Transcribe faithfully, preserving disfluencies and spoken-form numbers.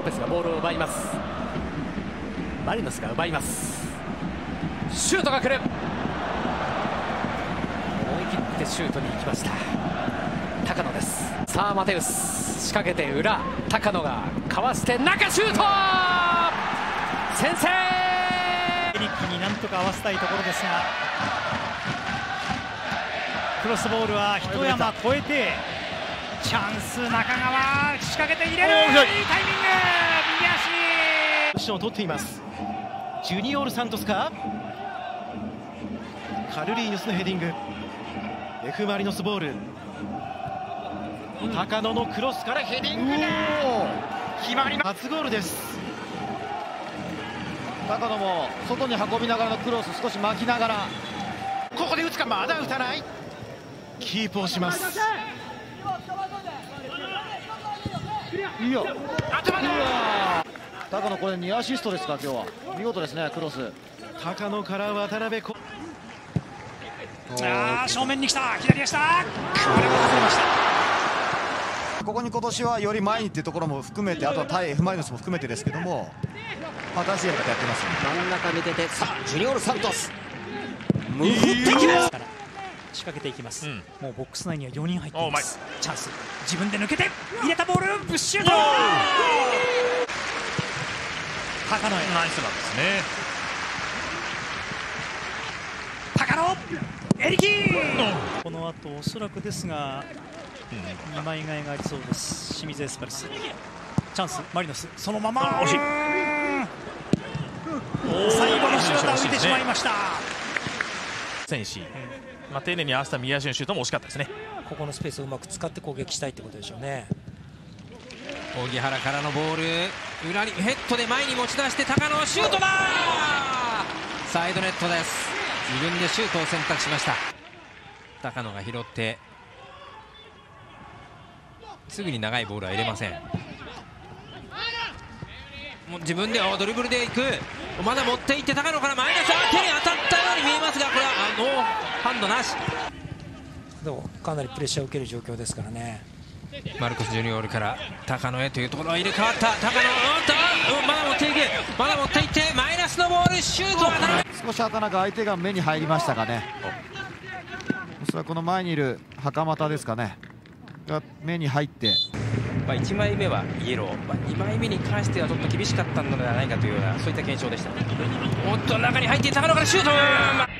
ペスがボールを奪います。マリノスが奪います。シュートが来る。思い切ってシュートに行きました高野です。さあマテウス仕掛けて裏、高野がかわして中、シュート先制。 エリックになんとか合わせたいところですが、クロスボールは一山越えてチャンス、中川仕掛けて入れる。いいタイミング、右足ポジションを取っています。ジュニオール・サントスか、カルリーニョスのヘディング、 F マリノスボール、うん、高野のクロスからヘディングが決まります。初ゴールです。 高野も外に運びながらのクロス、少し巻きながら、 ここで打つか、まだ打たない、キープをします。 いいよ、 頭で高野これにアシストですか今日は。見事ですね、クロス。 高野から渡辺こ、あー正面に来た、左足だ、これも外れました。 ここに今年はより前にっていうところも含めて、あとは対 F マリノスも含めてですけども、新しいやり方やってますよね。 真ん中抜けて、さあジュニオール・サントス向ってきますから仕掛けていきます、うん、もうボックス内にはよにん入っています。チャンス、自分で抜けて入れたボール、ブッシュート、高野へナイスなんですね。高野、エリキー、この後おそらくですがにまい替えがありそうです。清水エスパルス、チャンス、マリノスそのまま惜しい、最後のシュートは浮いてしまいました。 選手、まあ、丁寧に合わせた右足のシュートも惜しかったですね。 ここのスペースをうまく使って攻撃したいってことでしょうね。 荻原からのボール、裏にヘッドで前に持ち出して高野シュートだ、サイドネットです。自分でシュートを選択しました。高野が拾ってすぐに長いボールは入れません。もう自分でドリブルでいく、まだ持っていって高野からマイナス、手に当たったように見えますが、これはノーハンドなし。 でもかなりプレッシャーを受ける状況ですからね。 マルコス・ジュニオールから高野へというところは入れ替わった。高野、うん、まだ持っていく、まだ持っていってマイナスのボール、シュートは当たらない。 少し頭が相手が目に入りましたかね。おそらくこの前にいる袴田ですかねが目に入って、 まあいちまいめはイエロー、まあ、にまいめに関してはちょっと厳しかったのではないかというような、そういった検証でした。おっと中に入って高野からシュート、